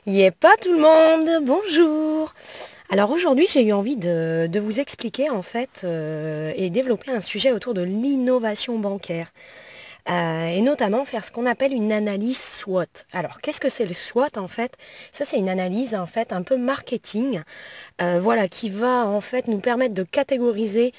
Yé pas tout le monde, bonjour. Alors aujourd'hui j'ai eu envie de vous expliquer en fait et développer un sujet autour de l'innovation bancaire. Et notamment faire ce qu'on appelle une analyse SWOT. Alors qu'est-ce que c'est le SWOT en fait? Ça c'est une analyse en fait un peu marketing, voilà, qui va en fait nous permettre de catégoriser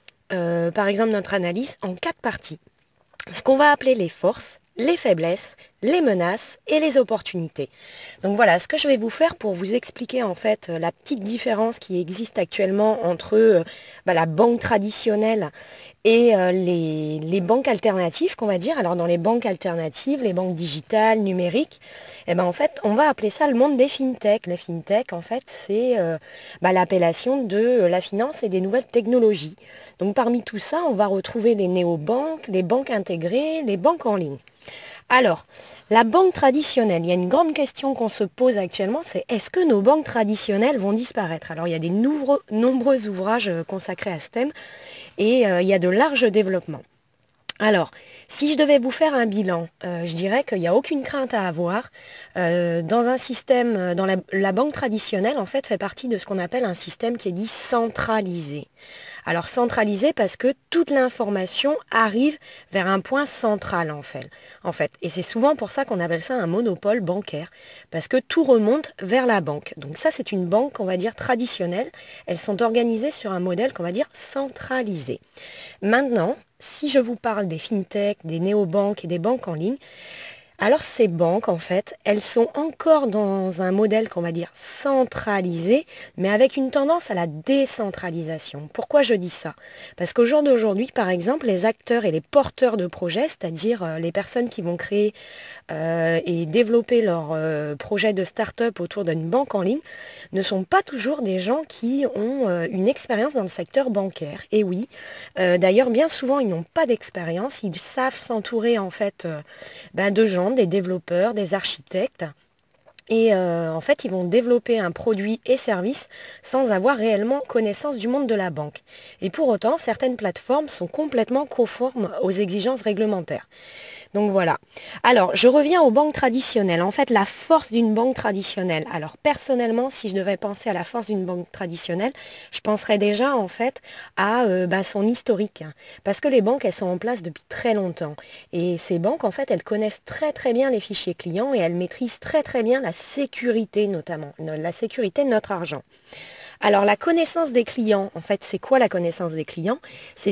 par exemple notre analyse en 4 parties. Ce qu'on va appeler les forces, les faiblesses, les menaces et les opportunités. Donc voilà, ce que je vais vous faire pour vous expliquer en fait la petite différence qui existe actuellement entre la banque traditionnelle et les banques alternatives qu'on va dire. Alors dans les banques alternatives, les banques digitales, numériques, en fait on va appeler ça le monde des fintech. Les fintech en fait c'est l'appellation de la finance et des nouvelles technologies. Donc parmi tout ça on va retrouver les néobanques, les banques intégrées, les banques en ligne. Alors, la banque traditionnelle, il y a une grande question qu'on se pose actuellement, c'est est-ce que nos banques traditionnelles vont disparaître? Alors, il y a des nombreux ouvrages consacrés à ce thème et il y a de larges développements. Alors, si je devais vous faire un bilan, je dirais qu'il n'y a aucune crainte à avoir. Dans un système, la banque traditionnelle, en fait, fait partie de ce qu'on appelle un système qui est dit centralisé. Alors centralisé parce que toute l'information arrive vers un point central en fait. Et c'est souvent pour ça qu'on appelle ça un monopole bancaire, parce que tout remonte vers la banque. Donc ça c'est une banque, on va dire, traditionnelle. Elles sont organisées sur un modèle qu'on va dire centralisé. Maintenant, si je vous parle des fintech, des néobanques et des banques en ligne, alors ces banques, en fait, elles sont encore dans un modèle qu'on va dire centralisé, mais avec une tendance à la décentralisation. Pourquoi je dis ça? Parce qu'au jour d'aujourd'hui, par exemple, les acteurs et les porteurs de projets, c'est-à-dire les personnes qui vont créer et développer leur projet de start-up autour d'une banque en ligne, ne sont pas toujours des gens qui ont une expérience dans le secteur bancaire. Et oui, d'ailleurs, bien souvent, ils n'ont pas d'expérience, ils savent s'entourer en fait de gens, des développeurs, des architectes. Et en fait, ils vont développer un produit et service sans avoir réellement connaissance du monde de la banque. Et pour autant, certaines plateformes sont complètement conformes aux exigences réglementaires. Donc voilà. Alors, je reviens aux banques traditionnelles. En fait, la force d'une banque traditionnelle. Alors, personnellement, si je devais penser à la force d'une banque traditionnelle, je penserais déjà, en fait, à son historique. Parce que les banques, elles sont en place depuis très longtemps. Et ces banques, en fait, elles connaissent très très bien les fichiers clients et elles maîtrisent très très bien la sécurité, notamment, la sécurité de notre argent. Alors la connaissance des clients, en fait, c'est quoi la connaissance des clients? C'est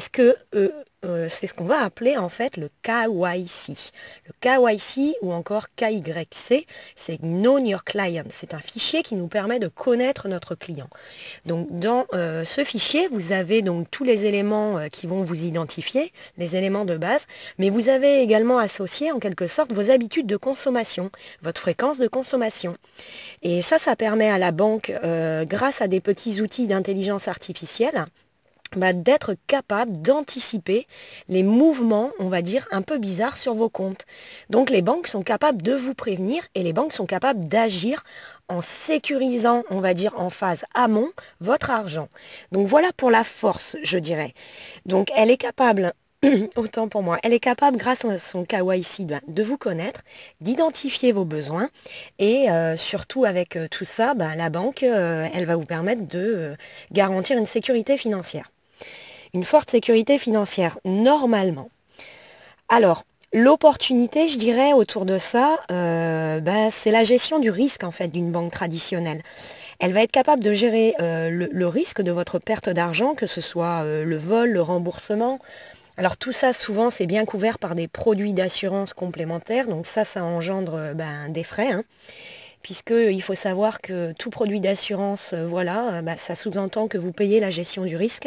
c'est ce qu'on va appeler en fait le KYC. Le KYC ou encore KYC, c'est Know Your Client. C'est un fichier qui nous permet de connaître notre client. Donc dans ce fichier, vous avez donc tous les éléments qui vont vous identifier, les éléments de base, mais vous avez également associé en quelque sorte vos habitudes de consommation, votre fréquence de consommation. Et ça permet à la banque, grâce à des petits outils d'intelligence artificielle, d'être capable d'anticiper les mouvements, on va dire, un peu bizarres sur vos comptes. Donc les banques sont capables de vous prévenir et les banques sont capables d'agir en sécurisant, on va dire, en phase amont, votre argent. Donc voilà pour la force, je dirais. Donc elle est capable autant pour moi. Elle est capable, grâce à son KYC, de vous connaître, d'identifier vos besoins et surtout avec tout ça, la banque, elle va vous permettre de garantir une sécurité financière. Une forte sécurité financière, normalement. Alors, l'opportunité, je dirais, autour de ça, c'est la gestion du risque, en fait, d'une banque traditionnelle. Elle va être capable de gérer le risque de votre perte d'argent, que ce soit le vol, le remboursement. Alors tout ça, souvent, c'est bien couvert par des produits d'assurance complémentaires. Donc ça engendre des frais, hein, puisqu'il faut savoir que tout produit d'assurance, ça sous-entend que vous payez la gestion du risque.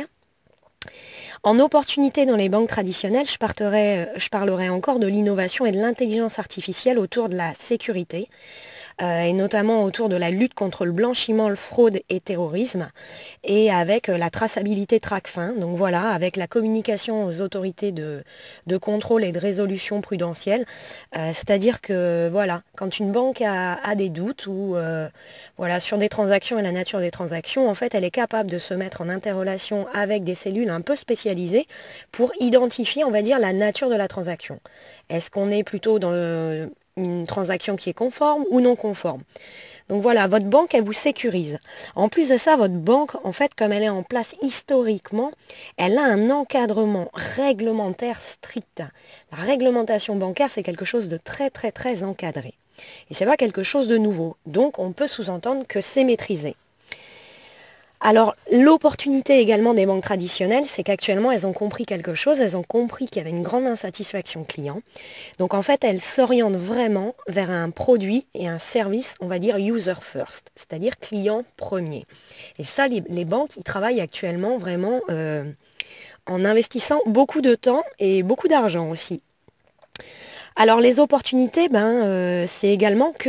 En opportunité dans les banques traditionnelles, je parlerai encore de l'innovation et de l'intelligence artificielle autour de la sécurité. Et notamment autour de la lutte contre le blanchiment, le fraude et terrorisme, et avec la traçabilité TRACFIN, donc voilà, avec la communication aux autorités de contrôle et de résolution prudentielle, c'est-à-dire que voilà, quand une banque a des doutes ou voilà, sur des transactions et la nature des transactions, en fait, elle est capable de se mettre en interrelation avec des cellules un peu spécialisées pour identifier, on va dire, la nature de la transaction. Est-ce qu'on est plutôt dans une transaction qui est conforme ou non conforme. Donc voilà, votre banque, elle vous sécurise. En plus de ça, votre banque, en fait, comme elle est en place historiquement, elle a un encadrement réglementaire strict. La réglementation bancaire, c'est quelque chose de très très très encadré. Et c'est pas quelque chose de nouveau. Donc on peut sous-entendre que c'est maîtrisé. Alors, l'opportunité également des banques traditionnelles, c'est qu'actuellement, elles ont compris quelque chose, elles ont compris qu'il y avait une grande insatisfaction client. Donc, en fait, elles s'orientent vraiment vers un produit et un service, on va dire user first, c'est-à-dire client premier. Et ça, les banques, ils travaillent actuellement vraiment en investissant beaucoup de temps et beaucoup d'argent aussi. Alors les opportunités, c'est également que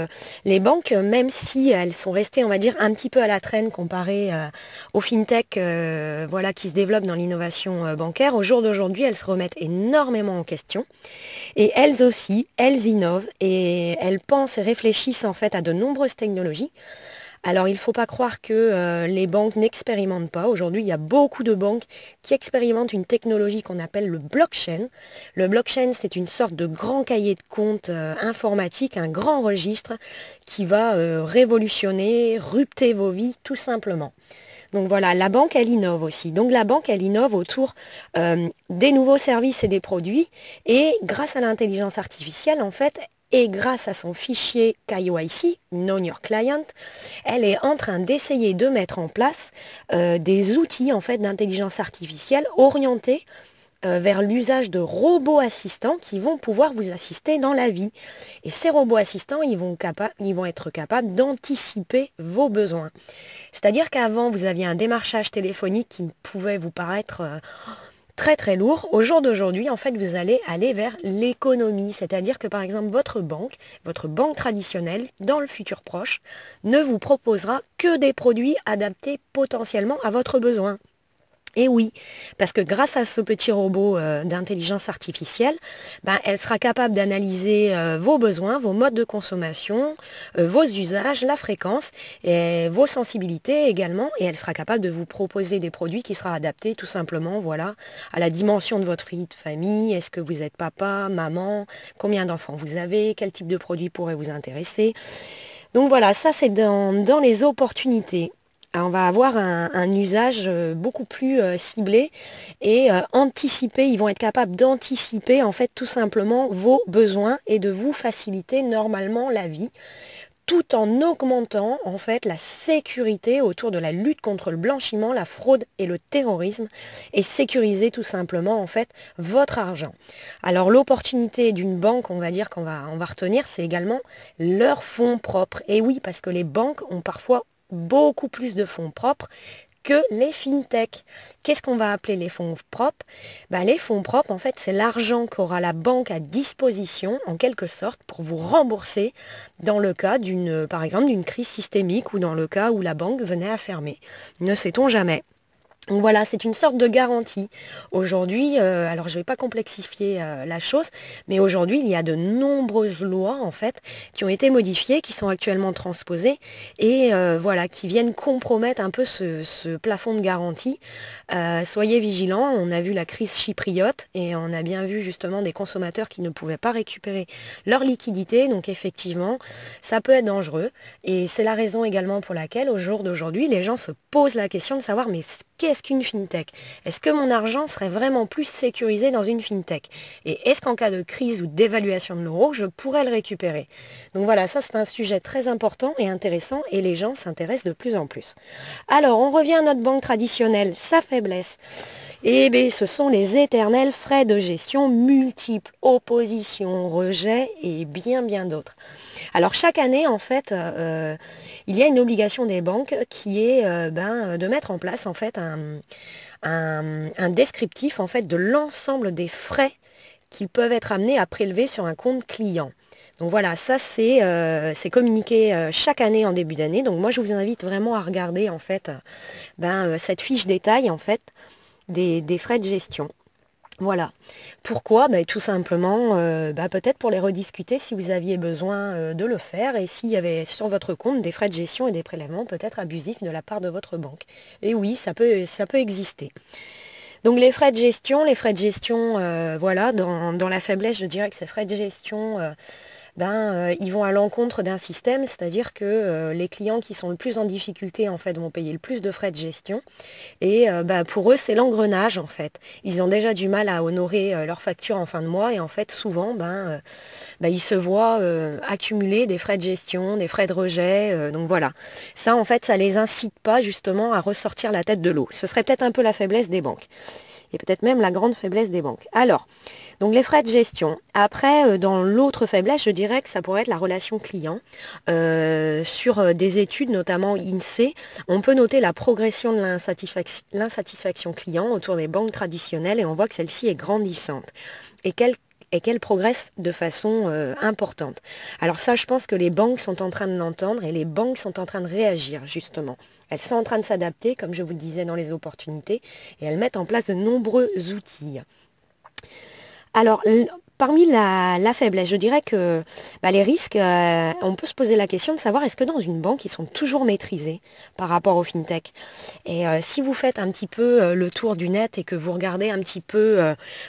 les banques, même si elles sont restées, on va dire, un petit peu à la traîne comparées aux fintech voilà, qui se développent dans l'innovation bancaire, au jour d'aujourd'hui, elles se remettent énormément en question. Et elles aussi, elles innovent et elles pensent et réfléchissent en fait à de nombreuses technologies. Alors, il ne faut pas croire que les banques n'expérimentent pas. Aujourd'hui, il y a beaucoup de banques qui expérimentent une technologie qu'on appelle le blockchain. Le blockchain, c'est une sorte de grand cahier de compte informatique, un grand registre qui va révolutionner, rupter vos vies, tout simplement. Donc voilà, la banque, elle innove aussi. Donc la banque, elle innove autour des nouveaux services et des produits. Et grâce à l'intelligence artificielle, en fait, et grâce à son fichier KYC, Know Your Client, elle est en train d'essayer de mettre en place des outils en fait d'intelligence artificielle orientés vers l'usage de robots assistants qui vont pouvoir vous assister dans la vie. Et ces robots assistants, ils vont être capables d'anticiper vos besoins. C'est-à-dire qu'avant, vous aviez un démarchage téléphonique qui pouvait vous paraître très très lourd. Au jour d'aujourd'hui, en fait, vous allez aller vers l'économie. C'est-à-dire que par exemple, votre banque traditionnelle, dans le futur proche, ne vous proposera que des produits adaptés potentiellement à votre besoin. Et oui, parce que grâce à ce petit robot d'intelligence artificielle, elle sera capable d'analyser vos besoins, vos modes de consommation, vos usages, la fréquence, et vos sensibilités également, et elle sera capable de vous proposer des produits qui seront adaptés tout simplement, voilà, à la dimension de votre vie de famille. Est-ce que vous êtes papa, maman, combien d'enfants vous avez, quel type de produit pourrait vous intéresser. Donc voilà, ça c'est dans les opportunités. On va avoir un usage beaucoup plus ciblé et anticipé. Ils vont être capables d'anticiper en fait tout simplement vos besoins et de vous faciliter normalement la vie, tout en augmentant en fait la sécurité autour de la lutte contre le blanchiment, la fraude et le terrorisme, et sécuriser tout simplement en fait votre argent. Alors l'opportunité d'une banque, on va dire on va retenir, c'est également leurs fonds propres. Et oui, parce que les banques ont parfois beaucoup plus de fonds propres que les fintech. Qu'est-ce qu'on va appeler les fonds propres? Les fonds propres, en fait, c'est l'argent qu'aura la banque à disposition, en quelque sorte, pour vous rembourser dans le cas par exemple, d'une crise systémique ou dans le cas où la banque venait à fermer. Ne sait-on jamais. Donc voilà, c'est une sorte de garantie. Aujourd'hui, alors je ne vais pas complexifier la chose, mais aujourd'hui, il y a de nombreuses lois en fait qui ont été modifiées, qui sont actuellement transposées et voilà, qui viennent compromettre un peu ce plafond de garantie. Soyez vigilants, on a vu la crise chypriote et on a bien vu justement des consommateurs qui ne pouvaient pas récupérer leur liquidité. Donc effectivement, ça peut être dangereux et c'est la raison également pour laquelle au jour d'aujourd'hui, les gens se posent la question de savoir mais qu'est-ce qu'une fintech? Est-ce que mon argent serait vraiment plus sécurisé dans une fintech? Et est-ce qu'en cas de crise ou d'évaluation de l'euro, je pourrais le récupérer? Donc voilà, ça c'est un sujet très important et intéressant et les gens s'intéressent de plus en plus. Alors, on revient à notre banque traditionnelle, sa faiblesse. Eh bien, ce sont les éternels frais de gestion multiples, opposition, rejet et bien d'autres. Alors, chaque année, en fait, il y a une obligation des banques qui est de mettre en place en fait un descriptif en fait de l'ensemble des frais qui peuvent être amenés à prélever sur un compte client. Donc voilà, ça c'est communiqué chaque année en début d'année. Donc moi je vous invite vraiment à regarder en fait cette fiche détail en fait des frais de gestion. Voilà. Pourquoi? Tout simplement, peut-être pour les rediscuter si vous aviez besoin de le faire et s'il y avait sur votre compte des frais de gestion et des prélèvements peut-être abusifs de la part de votre banque. Et oui, ça peut exister. Donc les frais de gestion, voilà, dans la faiblesse, je dirais que ces frais de gestion ils vont à l'encontre d'un système, c'est-à-dire que les clients qui sont le plus en difficulté en fait vont payer le plus de frais de gestion et pour eux c'est l'engrenage en fait. Ils ont déjà du mal à honorer leurs factures en fin de mois et en fait souvent ils se voient accumuler des frais de gestion, des frais de rejet, donc voilà. Ça en fait ça les incite pas justement à ressortir la tête de l'eau. Ce serait peut-être un peu la faiblesse des banques et peut-être même la grande faiblesse des banques. Alors, donc les frais de gestion. Après, dans l'autre faiblesse, je dirais que ça pourrait être la relation client. Sur des études, notamment INSEE, on peut noter la progression de l'insatisfaction client autour des banques traditionnelles et on voit que celle-ci est grandissante et qu'elle progresse de façon importante. Alors ça, je pense que les banques sont en train de l'entendre et les banques sont en train de réagir, justement. Elles sont en train de s'adapter, comme je vous le disais, dans les opportunités, et elles mettent en place de nombreux outils. Alors, parmi la faiblesse, je dirais que les risques, on peut se poser la question de savoir est-ce que dans une banque, ils sont toujours maîtrisés par rapport au fintech. Et si vous faites un petit peu le tour du net et que vous regardez un petit peu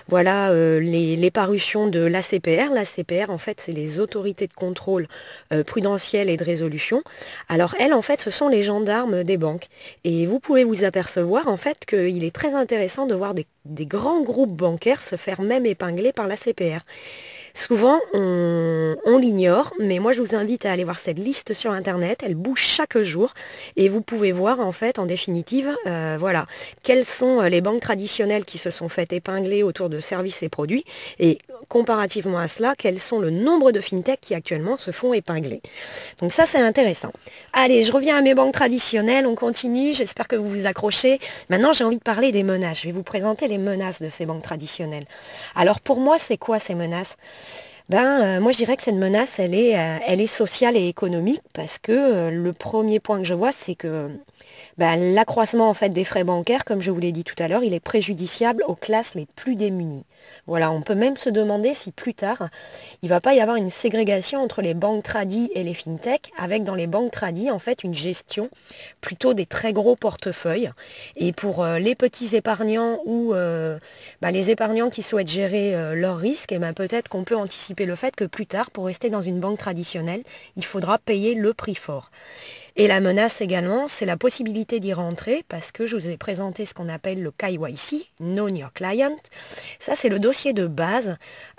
les parutions de l'ACPR, l'ACPR, en fait, c'est les autorités de contrôle prudentiel et de résolution. Alors, elles, en fait, ce sont les gendarmes des banques. Et vous pouvez vous apercevoir, en fait, qu'il est très intéressant de voir des grands groupes bancaires se faire même épingler par l'ACPR. Souvent, on l'ignore, mais moi je vous invite à aller voir cette liste sur Internet. Elle bouge chaque jour et vous pouvez voir en fait, en définitive, quelles sont les banques traditionnelles qui se sont faites épingler autour de services et produits et comparativement à cela, quels sont le nombre de fintech qui actuellement se font épingler. Donc ça, c'est intéressant. Allez, je reviens à mes banques traditionnelles, on continue, j'espère que vous vous accrochez. Maintenant, j'ai envie de parler des menaces. Je vais vous présenter les menaces de ces banques traditionnelles. Alors pour moi, c'est quoi ces menaces? Moi je dirais que cette menace, elle est sociale et économique parce que le premier point que je vois, c'est que l'accroissement en fait des frais bancaires, comme je vous l'ai dit tout à l'heure, il est préjudiciable aux classes les plus démunies. Voilà, on peut même se demander si plus tard, il ne va pas y avoir une ségrégation entre les banques tradies et les fintech, avec dans les banques tradies en fait une gestion plutôt des très gros portefeuilles. Et pour les petits épargnants ou les épargnants qui souhaitent gérer leurs risques, peut-être qu'on peut anticiper le fait que plus tard, pour rester dans une banque traditionnelle, il faudra payer le prix fort. Et la menace également, c'est la possibilité d'y rentrer parce que je vous ai présenté ce qu'on appelle le KYC, Know Your Client. Ça, c'est le dossier de base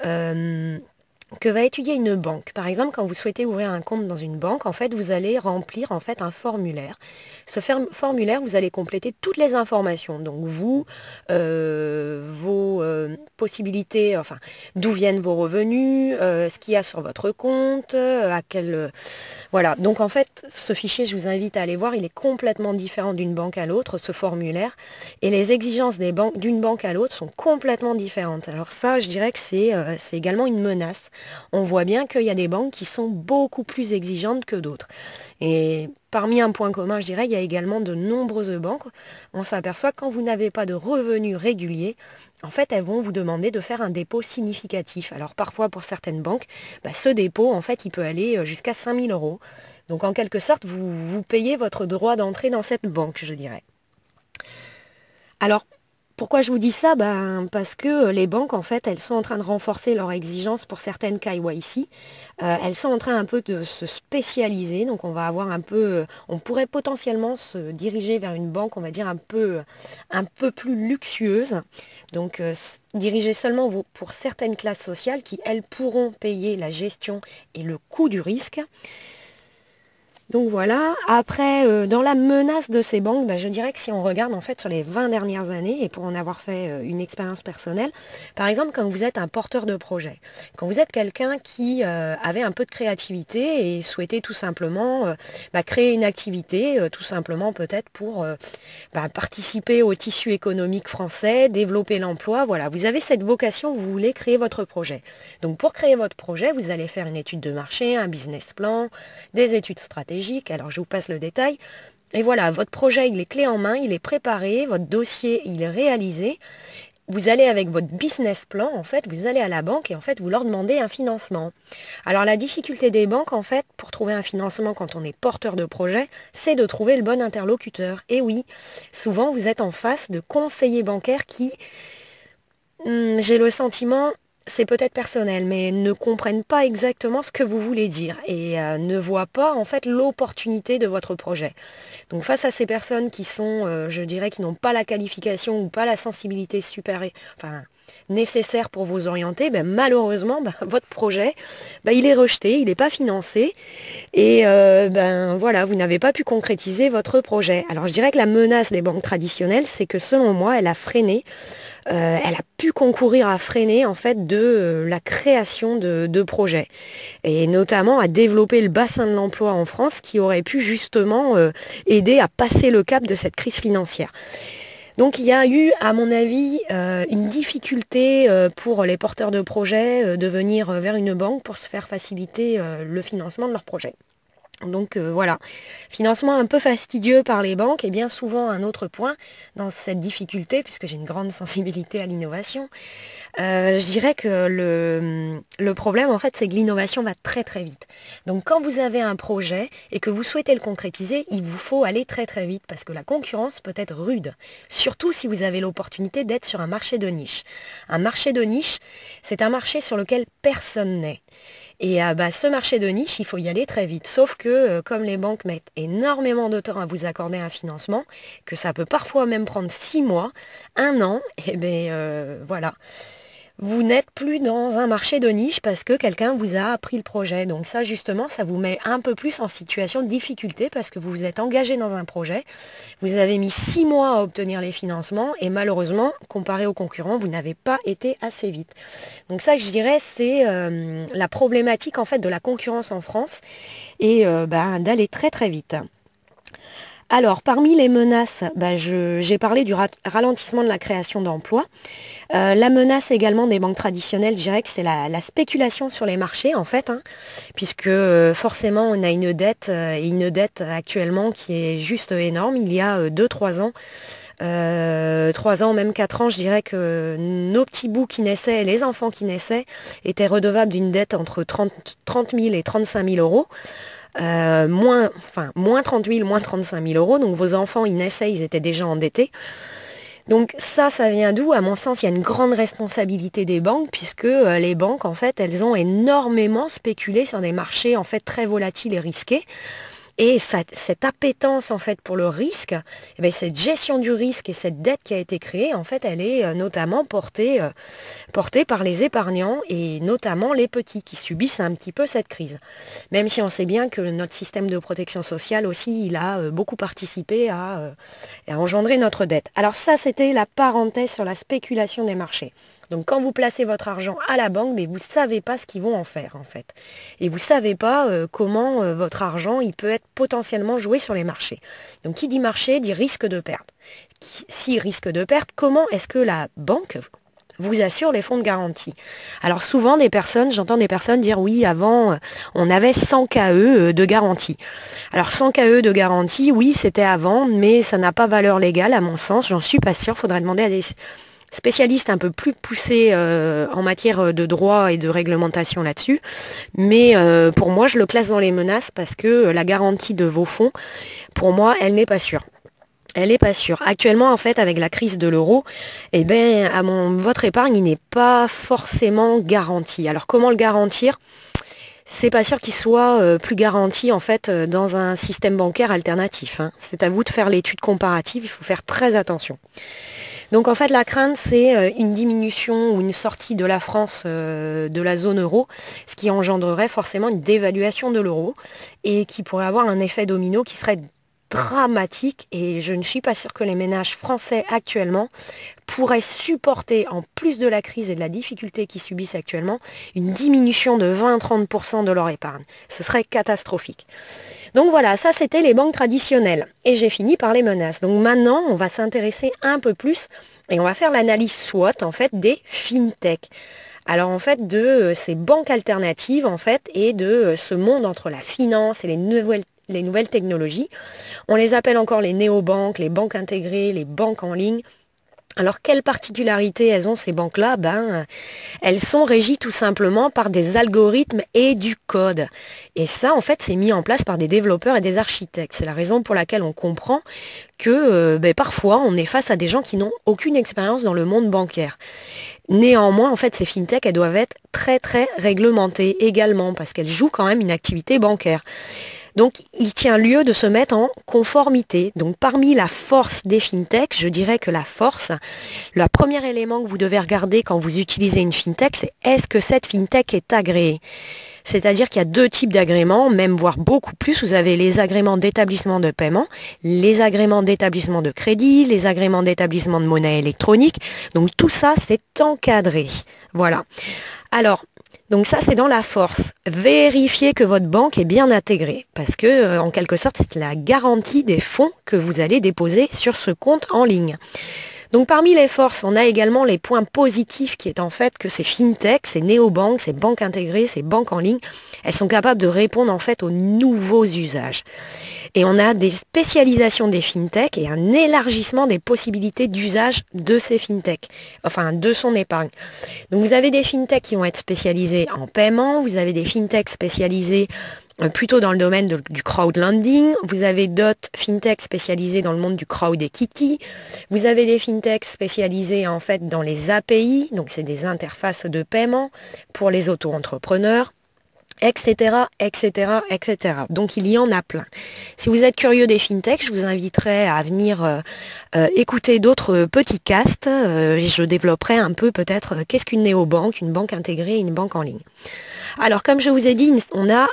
que va étudier une banque. Par exemple, quand vous souhaitez ouvrir un compte dans une banque, en fait, vous allez remplir en fait un formulaire. Ce formulaire, vous allez compléter toutes les informations. Donc vous, vos possibilités, enfin, d'où viennent vos revenus, ce qu'il y a sur votre compte, à quel... Voilà. Donc en fait, ce fichier, je vous invite à aller voir, il est complètement différent d'une banque à l'autre, ce formulaire. Et les exigences d'une banque à l'autre sont complètement différentes. Alors ça, je dirais que c'est également une menace. On voit bien qu'il y a des banques qui sont beaucoup plus exigeantes que d'autres. Et parmi un point commun, je dirais, il y a également de nombreuses banques. On s'aperçoit que quand vous n'avez pas de revenus réguliers, en fait, elles vont vous demander de faire un dépôt significatif. Alors parfois, pour certaines banques, ce dépôt, en fait, il peut aller jusqu'à 5 000 euros. Donc en quelque sorte, vous payez votre droit d'entrée dans cette banque, je dirais. Alors, pourquoi je vous dis ça? Parce que les banques, en fait, elles sont en train de renforcer leurs exigences pour certaines KYC. Elles sont en train un peu de se spécialiser. Donc, on va avoir on pourrait potentiellement se diriger vers une banque, on va dire, un peu plus luxueuse. Donc, diriger seulement pour certaines classes sociales qui, elles, pourront payer la gestion et le coût du risque. Donc voilà, après, dans la menace de ces banques, je dirais que si on regarde en fait sur les 20 dernières années, et pour en avoir fait une expérience personnelle, par exemple quand vous êtes un porteur de projet, quand vous êtes quelqu'un qui avait un peu de créativité et souhaitait tout simplement créer une activité, tout simplement peut-être pour participer au tissu économique français, développer l'emploi, voilà, vous avez cette vocation, vous voulez créer votre projet. Donc pour créer votre projet, vous allez faire une étude de marché, un business plan, des études stratégiques. Alors je vous passe le détail. Et voilà, votre projet, il est clé en main, il est préparé, votre dossier, il est réalisé. Vous allez avec votre business plan, en fait, vous allez à la banque et en fait, vous leur demandez un financement. Alors la difficulté des banques, en fait, pour trouver un financement quand on est porteur de projet, c'est de trouver le bon interlocuteur. Et oui, souvent, vous êtes en face de conseillers bancaires qui, j'ai le sentiment, c'est peut-être personnel, mais ne comprennent pas exactement ce que vous voulez dire et ne voient pas en fait l'opportunité de votre projet. Donc face à ces personnes qui sont, je dirais, qui n'ont pas la qualification ou pas la sensibilité supérieure, enfin, nécessaire pour vous orienter, ben, malheureusement, ben, votre projet, ben, il est rejeté, il n'est pas financé et ben, voilà, vous n'avez pas pu concrétiser votre projet. Alors je dirais que la menace des banques traditionnelles, c'est que selon moi, elle a freiné, elle a pu concourir à freiner en fait de la création de projets et notamment à développer le bassin de l'emploi en France qui aurait pu justement aider à passer le cap de cette crise financière. Donc il y a eu, à mon avis, une difficulté pour les porteurs de projets de venir vers une banque pour se faire faciliter le financement de leur projet. Donc voilà, financement un peu fastidieux par les banques et bien souvent un autre point dans cette difficulté, puisque j'ai une grande sensibilité à l'innovation, je dirais que le problème en fait c'est que l'innovation va très très vite. Donc quand vous avez un projet et que vous souhaitez le concrétiser, il vous faut aller très très vite parce que la concurrence peut être rude, surtout si vous avez l'opportunité d'être sur un marché de niche. Un marché de niche, c'est un marché sur lequel personne n'est. Et bah, ce marché de niche, il faut y aller très vite. Sauf que comme les banques mettent énormément de temps à vous accorder un financement, que ça peut parfois même prendre 6 mois, 1 an, et bien voilà. Vous n'êtes plus dans un marché de niche parce que quelqu'un vous a appris le projet. Donc ça, justement, ça vous met un peu plus en situation de difficulté parce que vous vous êtes engagé dans un projet. Vous avez mis 6 mois à obtenir les financements et malheureusement, comparé aux concurrents, vous n'avez pas été assez vite. Donc ça, je dirais, c'est la problématique en fait de la concurrence en France et d'aller très très vite. Alors, parmi les menaces, j'ai parlé du ralentissement de la création d'emplois. La menace également des banques traditionnelles, je dirais que c'est la spéculation sur les marchés, en fait, hein, puisque forcément, on a une dette actuellement qui est juste énorme. Il y a 2-3 ans, 3 ans, même 4 ans, je dirais que nos petits bouts qui naissaient, les enfants qui naissaient, étaient redevables d'une dette entre 30 000 et 35 000 euros. Moins 30 000, moins 35 000 euros. Donc vos enfants, ils naissaient, ils étaient déjà endettés. Donc ça vient d'où? À mon sens, il y a une grande responsabilité des banques puisque les banques, en fait, elles ont énormément spéculé sur des marchés en fait très volatiles et risqués. Et cette appétence en fait pour le risque, eh bien, cette gestion du risque et cette dette qui a été créée, en fait, elle est notamment portée par les épargnants et notamment les petits qui subissent un petit peu cette crise. Même si on sait bien que notre système de protection sociale aussi, il a beaucoup participé à engendrer notre dette. Alors ça, c'était la parenthèse sur la spéculation des marchés. Donc quand vous placez votre argent à la banque, mais vous ne savez pas ce qu'ils vont en faire en fait. Et vous ne savez pas comment votre argent il peut être potentiellement joué sur les marchés. Donc qui dit marché dit risque de perte. Si risque de perte, comment est-ce que la banque vous assure les fonds de garantie? Alors souvent j'entends des personnes dire oui, avant on avait 100 KE de garantie. Alors 100 KE de garantie, oui c'était avant, mais ça n'a pas valeur légale à mon sens, j'en suis pas sûre, faudrait demander à des spécialiste un peu plus poussé en matière de droit et de réglementation là-dessus. Mais pour moi, je le classe dans les menaces parce que la garantie de vos fonds, pour moi, elle n'est pas sûre. Elle n'est pas sûre. Actuellement, en fait, avec la crise de l'euro, eh ben, votre épargne n'est pas forcément garantie. Alors, comment le garantir? C'est pas sûr qu'il soit plus garanti en fait dans un système bancaire alternatif, hein. C'est à vous de faire l'étude comparative, il faut faire très attention. Donc en fait la crainte c'est une diminution ou une sortie de la France de la zone euro, ce qui engendrerait forcément une dévaluation de l'euro et qui pourrait avoir un effet domino qui serait dramatique et je ne suis pas sûre que les ménages français actuellement pourraient supporter, en plus de la crise et de la difficulté qu'ils subissent actuellement, une diminution de 20-30% de leur épargne. Ce serait catastrophique. Donc voilà, ça c'était les banques traditionnelles. Et j'ai fini par les menaces. Donc maintenant, on va s'intéresser un peu plus et on va faire l'analyse SWOT en fait des fintech. Alors en fait de ces banques alternatives en fait et de ce monde entre la finance et les nouvelles technologies. On les appelle encore les néobanques, les banques intégrées, les banques en ligne. Alors, quelle particularité elles ont ces banques-là? Elles sont régies tout simplement par des algorithmes et du code. Et ça, en fait, c'est mis en place par des développeurs et des architectes. C'est la raison pour laquelle on comprend que parfois, on est face à des gens qui n'ont aucune expérience dans le monde bancaire. Néanmoins, en fait, ces fintechs, elles doivent être très, très réglementées également parce qu'elles jouent quand même une activité bancaire. Donc, il tient lieu de se mettre en conformité. Donc, parmi la force des fintechs, je dirais que la force, le premier élément que vous devez regarder quand vous utilisez une fintech, c'est est-ce que cette fintech est agréée? C'est-à-dire qu'il y a deux types d'agréments, même voire beaucoup plus. Vous avez les agréments d'établissement de paiement, les agréments d'établissement de crédit, les agréments d'établissement de monnaie électronique. Donc tout ça, c'est encadré. Voilà. Alors, donc ça, c'est dans la force. Vérifiez que votre banque est bien intégrée parce que, en quelque sorte, c'est la garantie des fonds que vous allez déposer sur ce compte en ligne. Donc parmi les forces, on a également les points positifs qui est en fait que ces fintechs, ces néobanques, ces banques intégrées, ces banques en ligne, elles sont capables de répondre en fait aux nouveaux usages. Et on a des spécialisations des fintechs et un élargissement des possibilités d'usage de ces fintechs, enfin de son épargne. Donc vous avez des fintechs qui vont être spécialisés en paiement, vous avez des fintechs spécialisés plutôt dans le domaine du crowdlending, vous avez d'autres fintechs spécialisés dans le monde du crowd equity, vous avez des fintechs spécialisés en fait dans les API, donc c'est des interfaces de paiement pour les auto-entrepreneurs, etc., etc., etc. Donc il y en a plein. Si vous êtes curieux des fintechs, je vous inviterai à venir écouter d'autres petits casts et je développerai un peu peut-être qu'est-ce qu'une néobanque, une banque intégrée et une banque en ligne. Alors, comme je vous ai dit, on a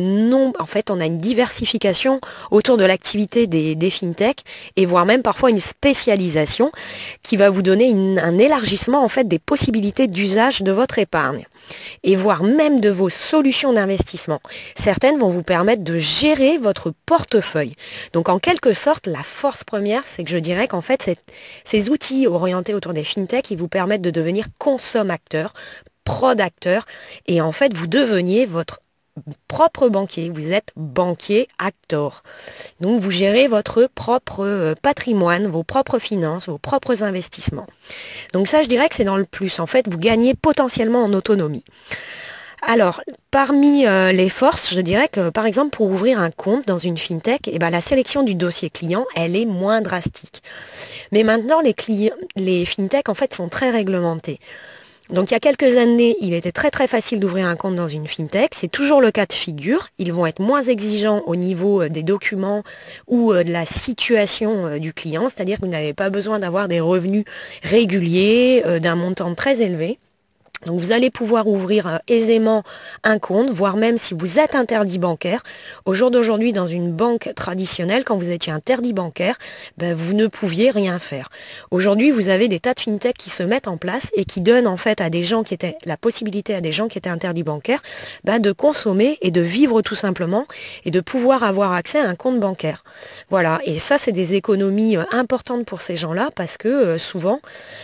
on a une diversification autour de l'activité des fintechs et voire même parfois une spécialisation qui va vous donner un élargissement en fait des possibilités d'usage de votre épargne et voire même de vos solutions d'investissement. Certaines vont vous permettre de gérer votre portefeuille. Donc, en quelque sorte, la force première, c'est que je dirais qu'en fait, ces outils orientés autour des fintechs, ils vous permettent de devenir consommateur, prod-acteur, et en fait, vous deveniez votre propre banquier. Vous êtes banquier actor. Donc, vous gérez votre propre patrimoine, vos propres finances, vos propres investissements. Donc ça, je dirais que c'est dans le plus. En fait, vous gagnez potentiellement en autonomie. Alors, parmi les forces, je dirais que, par exemple, pour ouvrir un compte dans une fintech, la sélection du dossier client, elle est moins drastique. Mais maintenant, les fintechs, en fait, sont très réglementés. Donc il y a quelques années, il était très très facile d'ouvrir un compte dans une fintech. C'est toujours le cas de figure. Ils vont être moins exigeants au niveau des documents ou de la situation du client. C'est-à-dire que vous n'avez pas besoin d'avoir des revenus réguliers d'un montant très élevé. Donc vous allez pouvoir ouvrir aisément un compte, voire même si vous êtes interdit bancaire. Au jour d'aujourd'hui, dans une banque traditionnelle, quand vous étiez interdit bancaire, vous ne pouviez rien faire. Aujourd'hui, vous avez des tas de fintechs qui se mettent en place et qui donnent en fait à des gens qui étaient la possibilité à des gens qui étaient interdits bancaires de consommer et de vivre tout simplement et de pouvoir avoir accès à un compte bancaire. Voilà, et ça c'est des économies importantes pour ces gens-là parce que souvent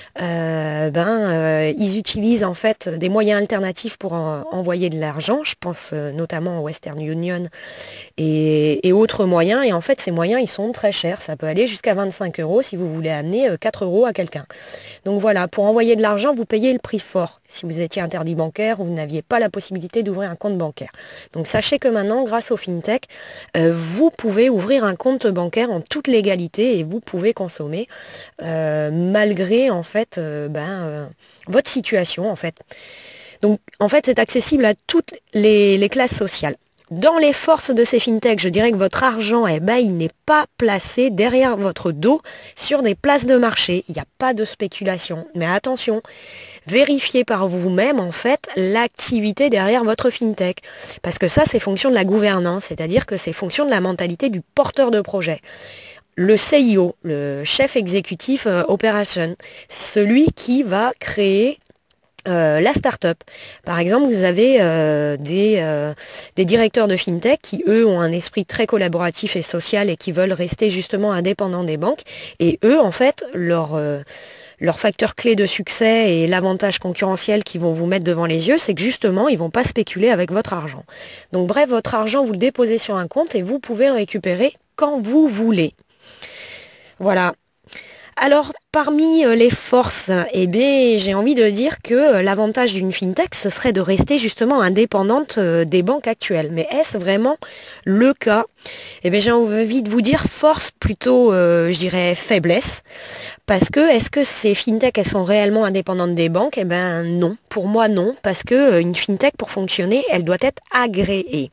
ils utilisent en fait des moyens alternatifs pour envoyer de l'argent. Je pense notamment au Western Union et autres moyens. Et en fait, ces moyens, ils sont très chers. Ça peut aller jusqu'à 25 € si vous voulez amener 4 € à quelqu'un. Donc voilà, pour envoyer de l'argent, vous payez le prix fort. Si vous étiez interdit bancaire ou vous n'aviez pas la possibilité d'ouvrir un compte bancaire. Donc sachez que maintenant, grâce au FinTech, vous pouvez ouvrir un compte bancaire en toute légalité et vous pouvez consommer malgré en fait votre situation en fait. Donc en fait c'est accessible à toutes les classes sociales. Dans les forces de ces fintechs, je dirais que votre argent, il n'est pas placé derrière votre dos sur des places de marché. Il n'y a pas de spéculation. Mais attention, vérifiez par vous-même en fait l'activité derrière votre fintech. Parce que ça, c'est fonction de la gouvernance, c'est-à-dire que c'est fonction de la mentalité du porteur de projet. Le CIO, le chef exécutif operation, celui qui va créer la start-up. Par exemple, vous avez des directeurs de fintech qui, eux, ont un esprit très collaboratif et social et qui veulent rester justement indépendants des banques. Et eux, en fait, leur facteur clé de succès et l'avantage concurrentiel qu'ils vont vous mettre devant les yeux, c'est que justement, ils ne vont pas spéculer avec votre argent. Donc bref, votre argent, vous le déposez sur un compte et vous pouvez le récupérer quand vous voulez. Voilà. Alors, parmi les forces, eh bien, j'ai envie de dire que l'avantage d'une fintech, ce serait de rester justement indépendante des banques actuelles. Mais est-ce vraiment le cas? Eh bien, j'ai envie de vous dire force plutôt, je dirais faiblesse. Parce que, est-ce que ces fintechs, elles sont réellement indépendantes des banques? Eh bien, non. Pour moi, non. Parce que une fintech, pour fonctionner, elle doit être agréée.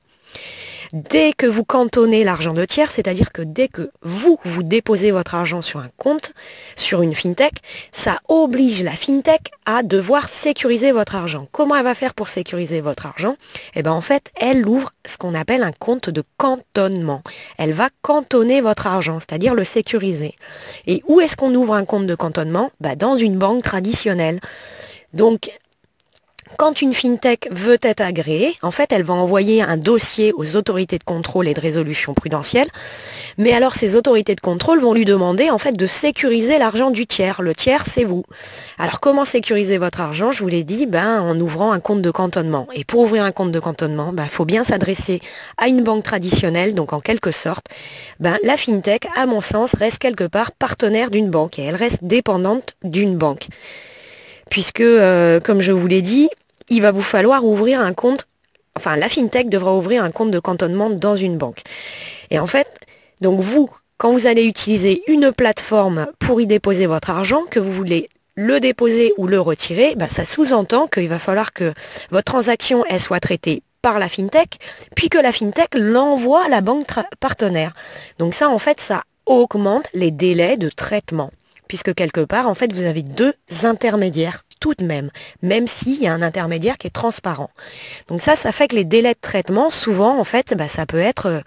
Dès que vous cantonnez l'argent de tiers, c'est-à-dire que dès que vous déposez votre argent sur un compte, sur une fintech, ça oblige la fintech à devoir sécuriser votre argent. Comment elle va faire pour sécuriser votre argent? Eh bien en fait, elle ouvre ce qu'on appelle un compte de cantonnement. Elle va cantonner votre argent, c'est-à-dire le sécuriser. Et où est-ce qu'on ouvre un compte de cantonnement? Dans une banque traditionnelle. Donc, quand une fintech veut être agréée, en fait, elle va envoyer un dossier aux autorités de contrôle et de résolution prudentielle. Mais alors, ces autorités de contrôle vont lui demander, en fait, de sécuriser l'argent du tiers. Le tiers, c'est vous. Alors, comment sécuriser votre argent? Je vous l'ai dit, en ouvrant un compte de cantonnement. Et pour ouvrir un compte de cantonnement, faut bien s'adresser à une banque traditionnelle. Donc, en quelque sorte, la fintech, à mon sens, reste quelque part partenaire d'une banque. Et elle reste dépendante d'une banque. Puisque, comme je vous l'ai dit, il va vous falloir ouvrir un compte, enfin la fintech devra ouvrir un compte de cantonnement dans une banque. Et en fait, donc vous, quand vous allez utiliser une plateforme pour y déposer votre argent, que vous voulez le déposer ou le retirer, ça sous-entend qu'il va falloir que votre transaction elle soit traitée par la fintech, puis que la fintech l'envoie à la banque partenaire. Donc ça, en fait, ça augmente les délais de traitement. Puisque quelque part, en fait, vous avez deux intermédiaires tout de même s'il y a un intermédiaire qui est transparent. Donc ça fait que les délais de traitement, souvent, en fait, ça peut être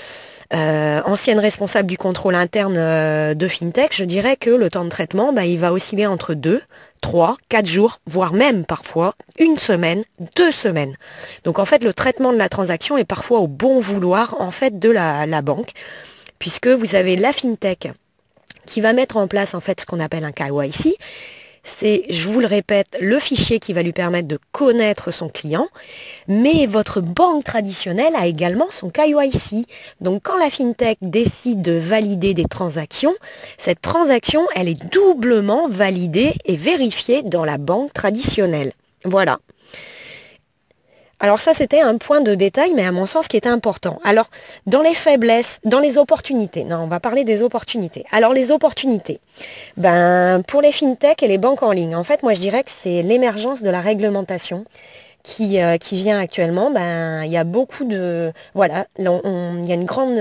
ancienne responsable du contrôle interne de FinTech, je dirais que le temps de traitement, il va osciller entre 2, 3, 4 jours, voire même parfois 1 semaine, 2 semaines. Donc en fait, le traitement de la transaction est parfois au bon vouloir, en fait, de la banque, puisque vous avez la FinTech qui va mettre en place en fait ce qu'on appelle un KYC. C'est, je vous le répète, le fichier qui va lui permettre de connaître son client, mais votre banque traditionnelle a également son KYC. Donc quand la fintech décide de valider des transactions, cette transaction, elle est doublement validée et vérifiée dans la banque traditionnelle. Voilà. Alors ça, c'était un point de détail, mais à mon sens, qui était important. Alors, dans les faiblesses, dans les opportunités, non, on va parler des opportunités. Alors, les opportunités, pour les fintechs et les banques en ligne, en fait, moi, je dirais que c'est l'émergence de la réglementation qui vient actuellement. Il y a beaucoup de... Voilà, il y a une grande...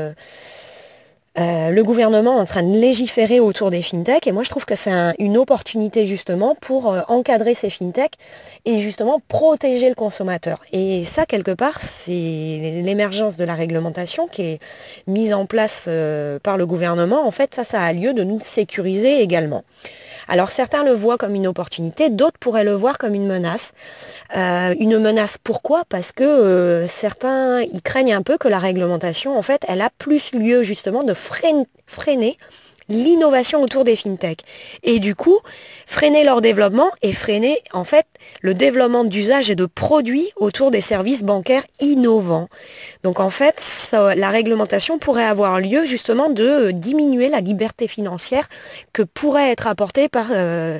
le gouvernement est en train de légiférer autour des fintechs et moi je trouve que c'est une opportunité justement pour encadrer ces fintechs et justement protéger le consommateur. Et ça quelque part c'est l'émergence de la réglementation qui est mise en place par le gouvernement. En fait ça a lieu de nous sécuriser également. Alors certains le voient comme une opportunité, d'autres pourraient le voir comme une menace. Une menace pourquoi? Parce que certains ils craignent un peu que la réglementation, en fait, elle a plus lieu justement de freiner l'innovation autour des fintechs. Et du coup, freiner leur développement et freiner en fait le développement d'usages et de produits autour des services bancaires innovants. Donc en fait, la réglementation pourrait avoir lieu justement de diminuer la liberté financière que pourrait être apportée par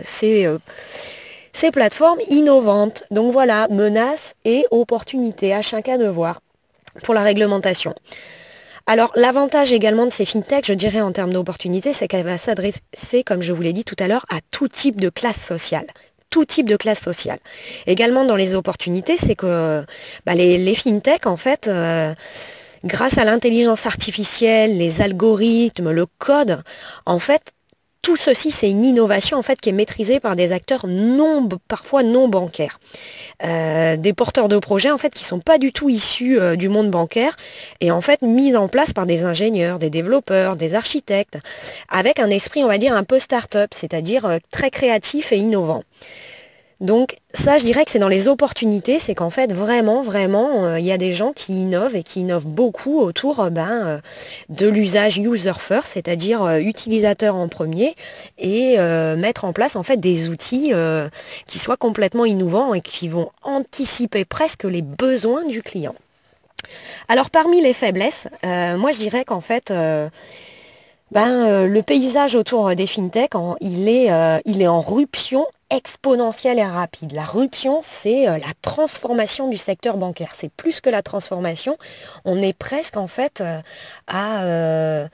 ces plateformes innovantes. Donc voilà, menaces et opportunités, à chacun de voir pour la réglementation. Alors l'avantage également de ces fintechs, je dirais en termes d'opportunités, c'est qu'elle va s'adresser, comme je vous l'ai dit tout à l'heure, à tout type de classe sociale. Tout type de classe sociale. Également dans les opportunités, c'est que les fintechs, en fait, grâce à l'intelligence artificielle, les algorithmes, le code, en fait, tout ceci, c'est une innovation en fait qui est maîtrisée par des acteurs parfois non bancaires. Des porteurs de projets en fait qui ne sont pas du tout issus du monde bancaire et en fait mis en place par des ingénieurs, des développeurs, des architectes, avec un esprit on va dire un peu start-up, c'est-à-dire très créatif et innovant. Donc ça, je dirais que c'est dans les opportunités, c'est qu'en fait, vraiment, il y a des gens qui innovent et qui innovent beaucoup autour de l'usage user first, c'est-à-dire utilisateur en premier, et mettre en place en fait des outils qui soient complètement innovants et qui vont anticiper presque les besoins du client. Alors parmi les faiblesses, moi je dirais qu'en fait... Le paysage autour des fintechs, il est en ruption exponentielle et rapide. La ruption, c'est la transformation du secteur bancaire. C'est plus que la transformation. On est presque en fait à, euh,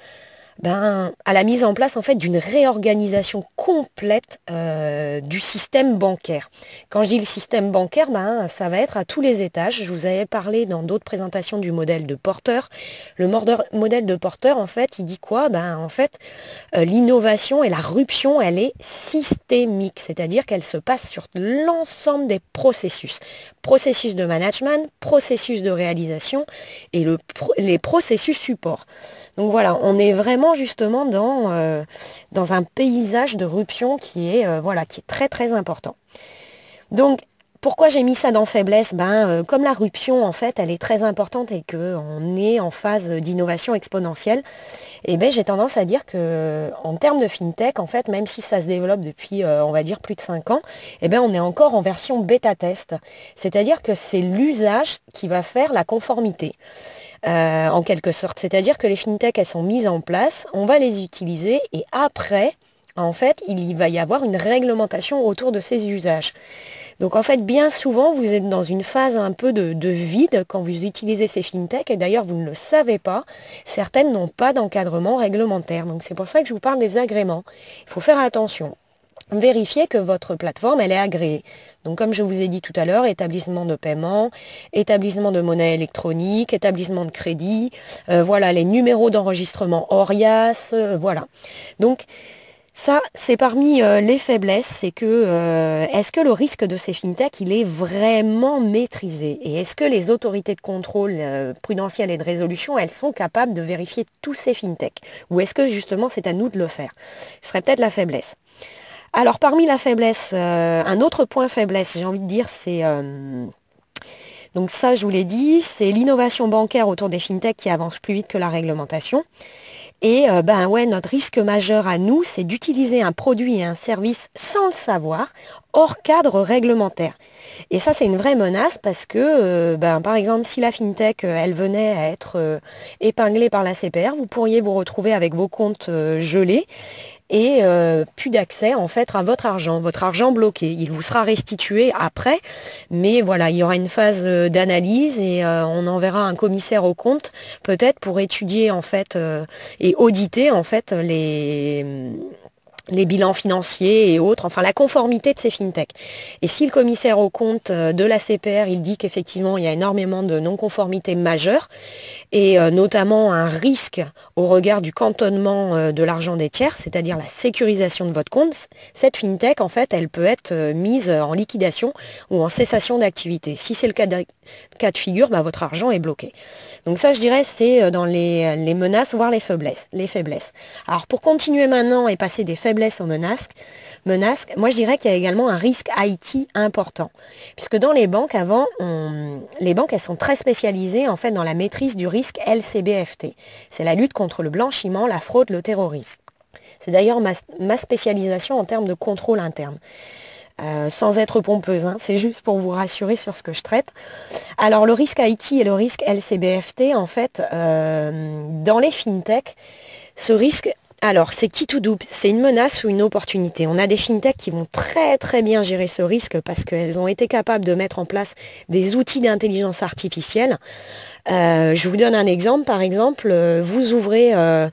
à la mise en place en fait d'une réorganisation complète du système bancaire. Quand je dis le système bancaire, ça va être à tous les étages. Je vous avais parlé dans d'autres présentations du modèle de Porter. Le modèle de Porter, en fait, il dit quoi? L'innovation et la ruption, elle est systémique, c'est-à-dire qu'elle se passe sur l'ensemble des processus. Processus de management, processus de réalisation et les processus support. Donc voilà, on est vraiment justement dans un paysage de ruption qui est très très important. Donc pourquoi j'ai mis ça dans faiblesse? Comme la ruption en fait elle est très importante et qu'on est en phase d'innovation exponentielle, j'ai tendance à dire que en termes de fintech, en fait, même si ça se développe depuis on va dire plus de 5 ans, on est encore en version bêta test. C'est-à-dire que c'est l'usage qui va faire la conformité. En quelque sorte. C'est-à-dire que les fintechs, elles sont mises en place, on va les utiliser et après, en fait, il va y avoir une réglementation autour de ces usages. Donc en fait, bien souvent, vous êtes dans une phase un peu de vide quand vous utilisez ces fintechs et d'ailleurs, vous ne le savez pas, certaines n'ont pas d'encadrement réglementaire. Donc c'est pour ça que je vous parle des agréments. Il faut faire attention. Vérifiez que votre plateforme, elle est agréée. Donc comme je vous ai dit tout à l'heure, établissement de paiement, établissement de monnaie électronique, établissement de crédit, voilà, les numéros d'enregistrement ORIAS, voilà. Donc ça, c'est parmi les faiblesses, c'est que est-ce que le risque de ces fintechs, il est vraiment maîtrisé? Et est-ce que les autorités de contrôle prudentiel et de résolution, elles sont capables de vérifier tous ces fintechs? Ou est-ce que justement c'est à nous de le faire? Ce serait peut-être la faiblesse. Alors parmi la faiblesse, un autre point faiblesse, j'ai envie de dire, donc ça je vous l'ai dit, c'est l'innovation bancaire autour des fintechs qui avance plus vite que la réglementation. Et notre risque majeur à nous, c'est d'utiliser un produit et un service sans le savoir, hors cadre réglementaire. Et ça, c'est une vraie menace parce que, par exemple, si la fintech, elle venait à être épinglée par la CPR, vous pourriez vous retrouver avec vos comptes gelés et plus d'accès en fait à votre argent bloqué. Il vous sera restitué après, mais voilà, il y aura une phase d'analyse et on enverra un commissaire aux comptes peut-être pour étudier en fait et auditer en fait les bilans financiers et autres, enfin la conformité de ces fintechs. Et si le commissaire aux comptes de la CPR, il dit qu'effectivement il y a énormément de non-conformité majeure, et notamment un risque au regard du cantonnement de l'argent des tiers, c'est-à-dire la sécurisation de votre compte, cette fintech, en fait, elle peut être mise en liquidation ou en cessation d'activité. Si c'est le cas de figure, votre argent est bloqué. Donc ça, je dirais, c'est dans les menaces, voire les faiblesses. Alors pour continuer maintenant et passer des faiblesses aux menaces, moi je dirais qu'il y a également un risque IT important. Puisque dans les banques, avant, les banques, elles sont très spécialisées en fait dans la maîtrise du risque LCBFT. C'est la lutte contre le blanchiment, la fraude, le terrorisme. C'est d'ailleurs ma spécialisation en termes de contrôle interne. Sans être pompeuse, hein, c'est juste pour vous rassurer sur ce que je traite. Alors le risque IT et le risque LCBFT, en fait, dans les fintechs, ce risque, alors c'est qui tout double, c'est une menace ou une opportunité. On a des fintechs qui vont très très bien gérer ce risque parce qu'elles ont été capables de mettre en place des outils d'intelligence artificielle. Je vous donne un exemple, par exemple, vous ouvrez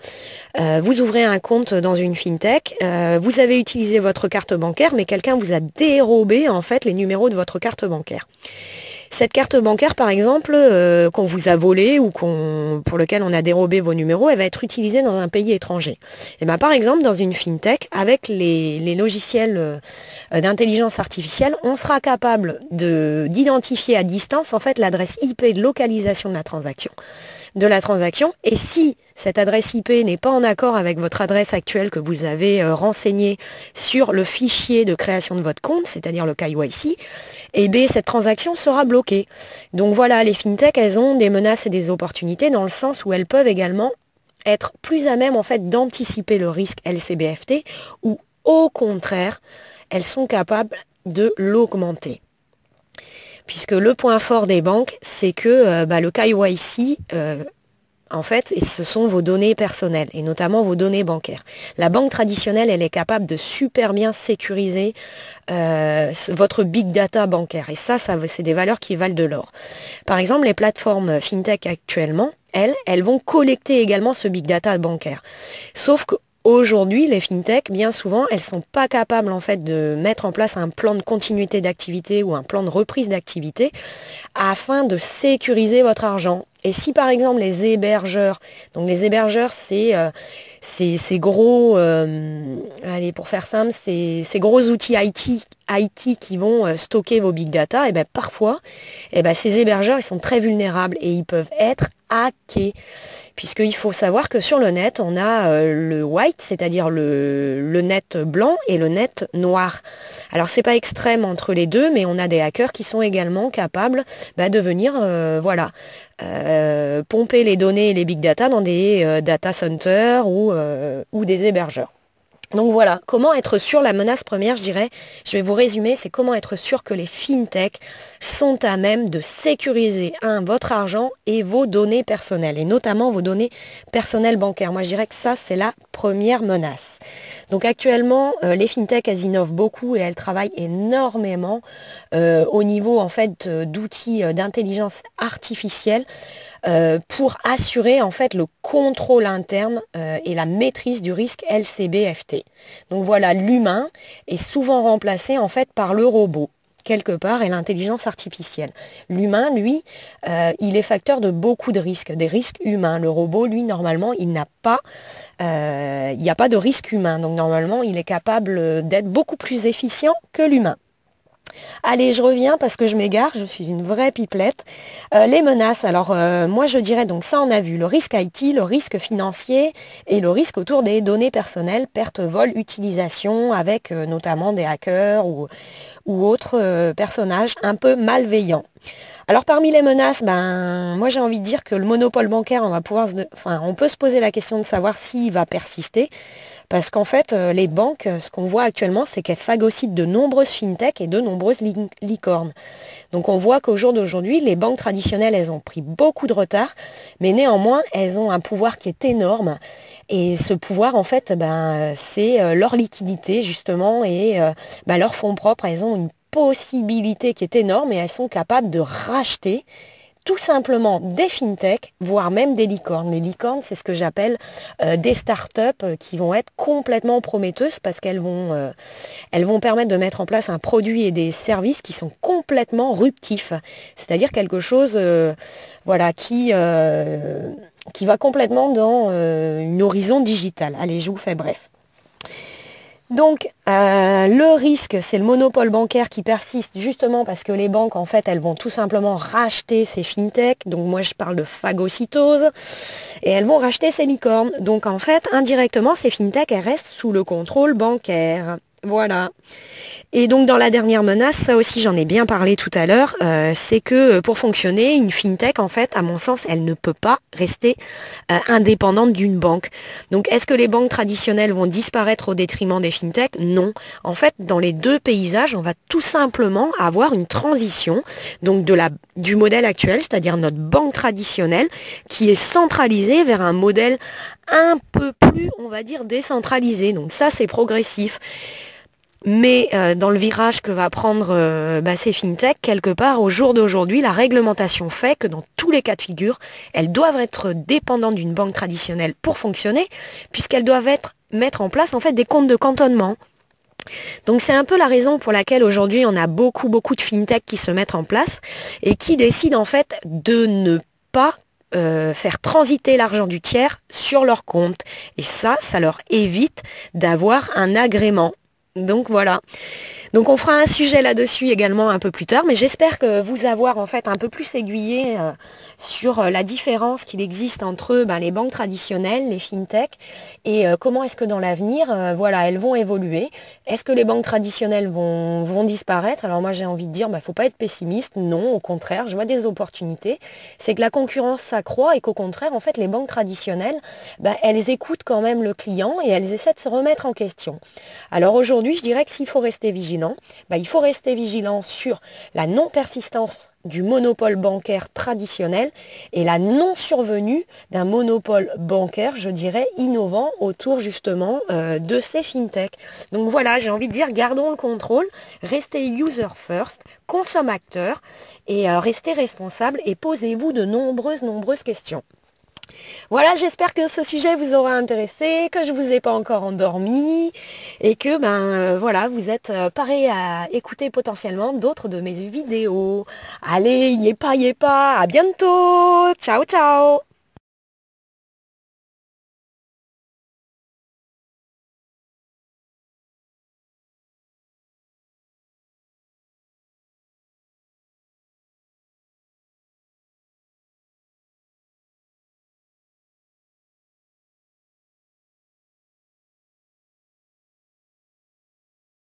un compte dans une fintech, vous avez utilisé votre carte bancaire, mais quelqu'un vous a dérobé en fait les numéros de votre carte bancaire. Cette carte bancaire, par exemple, qu'on vous a volée ou pour lequel on a dérobé vos numéros, elle va être utilisée dans un pays étranger. Et par exemple, dans une fintech, avec les logiciels d'intelligence artificielle, on sera capable d'identifier à distance en fait l'adresse IP de localisation de la transaction. Et si cette adresse IP n'est pas en accord avec votre adresse actuelle que vous avez renseignée sur le fichier de création de votre compte, c'est-à-dire le KYC, cette transaction sera bloquée. Donc voilà, les fintechs, elles ont des menaces et des opportunités dans le sens où elles peuvent également être plus à même en fait d'anticiper le risque LCBFT ou au contraire, elles sont capables de l'augmenter. Puisque le point fort des banques, c'est que le KYC en fait, et ce sont vos données personnelles, et notamment vos données bancaires. La banque traditionnelle, elle est capable de super bien sécuriser votre big data bancaire. Et ça c'est des valeurs qui valent de l'or. Par exemple, les plateformes fintech actuellement, elles vont collecter également ce big data bancaire. Sauf que aujourd'hui, les fintech, bien souvent, elles sont pas capables en fait de mettre en place un plan de continuité d'activité ou un plan de reprise d'activité afin de sécuriser votre argent. Et si par exemple les hébergeurs, donc les hébergeurs c'est gros, allez pour faire simple, ces gros outils IT qui vont stocker vos big data, et bien parfois, ces hébergeurs ils sont très vulnérables et ils peuvent être hackés. Puisqu'il faut savoir que sur le net, on a le white, c'est-à-dire le net blanc et le net noir. Alors c'est pas extrême entre les deux, mais on a des hackers qui sont également capables de venir pomper les données et les big data dans des data centers ou des hébergeurs. Donc voilà, comment être sûr, la menace première, je dirais, je vais vous résumer, c'est comment être sûr que les fintech sont à même de sécuriser, votre argent et vos données personnelles, et notamment vos données personnelles bancaires. Moi, je dirais que ça, c'est la première menace. Donc actuellement, les fintech, elles innovent beaucoup et elles travaillent énormément au niveau, en fait, d'outils d'intelligence artificielle pour assurer en fait le contrôle interne et la maîtrise du risque LCB-FT. Donc voilà, l'humain est souvent remplacé en fait par le robot quelque part et l'intelligence artificielle. L'humain, lui, il est facteur de beaucoup de risques, des risques humains. Le robot, lui, normalement, il n'y a pas de risque humain. Donc normalement, il est capable d'être beaucoup plus efficient que l'humain. Allez, je reviens parce que je m'égare, je suis une vraie pipelette. Les menaces, alors moi je dirais, donc ça on a vu, le risque IT, le risque financier et le risque autour des données personnelles, perte, vol, utilisation avec notamment des hackers ou autres personnages un peu malveillants. Alors parmi les menaces, moi j'ai envie de dire que le monopole bancaire, on peut se poser la question de savoir s'il va persister. Parce qu'en fait, les banques, ce qu'on voit actuellement, c'est qu'elles phagocytent de nombreuses fintech et de nombreuses licornes. Donc on voit qu'au jour d'aujourd'hui, les banques traditionnelles, elles ont pris beaucoup de retard, mais néanmoins, elles ont un pouvoir qui est énorme. Et ce pouvoir, en fait, c'est leur liquidité, justement, et leurs fonds propres. Elles ont une possibilité qui est énorme et elles sont capables de racheter tout simplement des fintech, voire même des licornes. Les licornes, c'est ce que j'appelle des startups qui vont être complètement prometteuses parce qu'elles vont permettre de mettre en place un produit et des services qui sont complètement ruptifs. C'est-à-dire quelque chose qui va complètement dans une horizon digitale. Allez, je vous fais bref. Donc, le risque, c'est le monopole bancaire qui persiste justement parce que les banques, en fait, elles vont tout simplement racheter ces fintech. Donc, moi, je parle de phagocytose. Et elles vont racheter ces licornes. Donc, en fait, indirectement, ces fintech, elles restent sous le contrôle bancaire. Voilà. Et donc dans la dernière menace, ça aussi j'en ai bien parlé tout à l'heure, c'est que pour fonctionner, une fintech, en fait, à mon sens, elle ne peut pas rester indépendante d'une banque. Donc est-ce que les banques traditionnelles vont disparaître au détriment des fintech? Non. En fait, dans les deux paysages, on va tout simplement avoir une transition donc du modèle actuel, c'est-à-dire notre banque traditionnelle, qui est centralisée vers un modèle un peu plus, on va dire, décentralisé. Donc ça, c'est progressif. Mais dans le virage que va prendre ces fintech, quelque part, au jour d'aujourd'hui, la réglementation fait que dans tous les cas de figure, elles doivent être dépendantes d'une banque traditionnelle pour fonctionner, puisqu'elles doivent mettre en place en fait des comptes de cantonnement. Donc c'est un peu la raison pour laquelle aujourd'hui on a beaucoup de fintech qui se mettent en place et qui décident en fait de ne pas faire transiter l'argent du tiers sur leur compte. Et ça leur évite d'avoir un agrément. Donc voilà. Donc on fera un sujet là-dessus également un peu plus tard, mais j'espère que vous avoir en fait un peu plus aiguillé sur la différence qu'il existe entre les banques traditionnelles, les fintech, et comment est-ce que dans l'avenir, elles vont évoluer. Est-ce que les banques traditionnelles vont disparaître? Alors moi j'ai envie de dire, faut pas être pessimiste, non, au contraire, je vois des opportunités. C'est que la concurrence s'accroît et qu'au contraire, en fait, les banques traditionnelles, elles écoutent quand même le client et elles essaient de se remettre en question. Alors aujourd'hui, je dirais que s'il faut rester vigilant, vigilant. Il faut rester vigilant sur la non-persistance du monopole bancaire traditionnel et la non-survenue d'un monopole bancaire, je dirais, innovant autour justement de ces fintechs. Donc voilà, j'ai envie de dire, gardons le contrôle, restez user first, consommateur et restez responsable et posez-vous de nombreuses questions. Voilà, j'espère que ce sujet vous aura intéressé, que je ne vous ai pas encore endormi et que voilà, vous êtes paré à écouter potentiellement d'autres de mes vidéos. Allez, y est pas, à bientôt. Ciao, ciao.